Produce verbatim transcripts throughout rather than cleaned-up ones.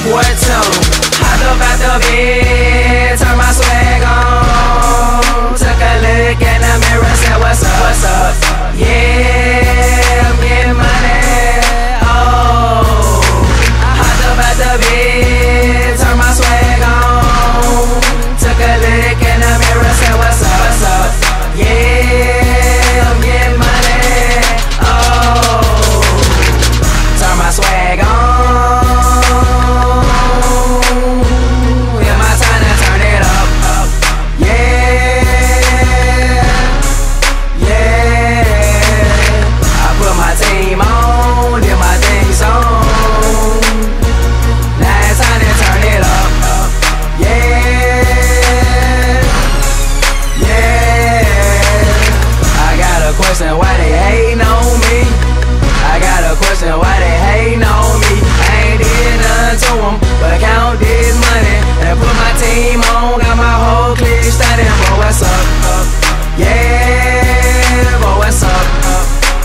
boy tell him. Hopped up out the bed, turned my swag on, took a look in the mirror, said what's up, what's up? Yeah, I'm getting money. Oh, hopped up out the bed, turned my swag on, took a look in the mirror, said what's up, what's up? Yeah, I'm getting money. Oh, turn my swag on. Why they hating on me? I got a question, why they hating on me? I ain't did nothing to them, but count this money and put my team on, got my whole clique standing. Boy, what's up? up? Yeah, boy, what's up? up?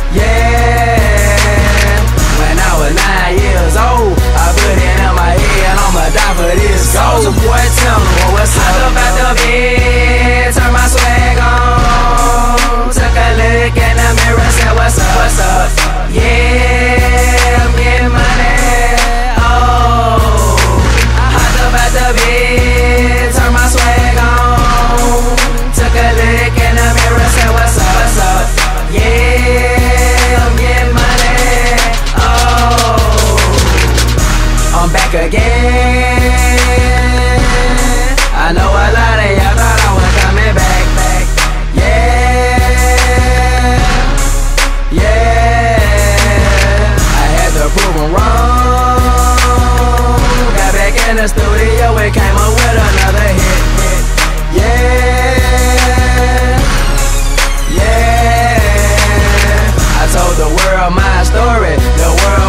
Yeah. When I was nine years old, I put it in my head, I'ma die for this gold. So boy, tell me, boy, what's up? Hopped up out the bed, turn my swag on, took a look in the mirror, said what's up, what's up? Yeah, I'm getting money. Oh, hopped up out the bed, turned my swag on, took a look in the mirror, said what's up, what's up? Yeah, I'm getting money. Oh, I'm back again. I know a lot of y'all thought I was coming back, back. Yeah, yeah, I had to prove 'em wrong. Got back in the studio and came up with another hit, hit. Yeah, yeah, I told the world my story, the world